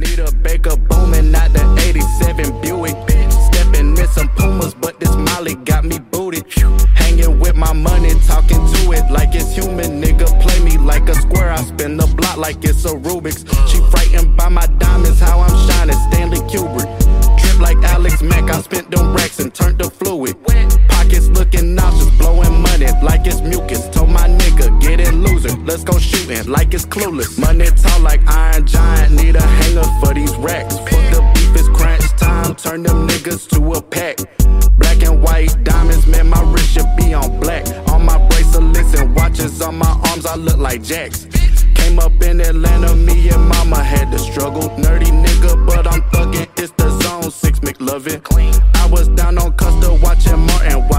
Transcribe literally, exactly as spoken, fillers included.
Need a Baker booming, not the eighty-seven Buick. Stepping in some Pumas, but this Molly got me booted. Hanging with my money, talking to it like it's human. Nigga, play me like a square, I spin the block like it's a Rubik's. She frightened by my diamonds, how I'm shining, Stanley Kubrick. Trip like Alex Mack, I spent them racks and turned to fluid. Pockets looking nauseous, blowing money like it's mucus. Told my nigga, get it loser, let's go shooting like it's clueless. Money tall like Iron Giant, need a hanger for these racks. Fuck the beef, it's crunch time, turn them niggas to a pack. Black and white diamonds, man, my wrist should be on black. On my bracelets and watches on my arms, I look like Jax. Came up in Atlanta, me and mama had to struggle. Nerdy nigga, but I'm thuggin', it's the zone, six McLovin. I was down on Custer watching Martin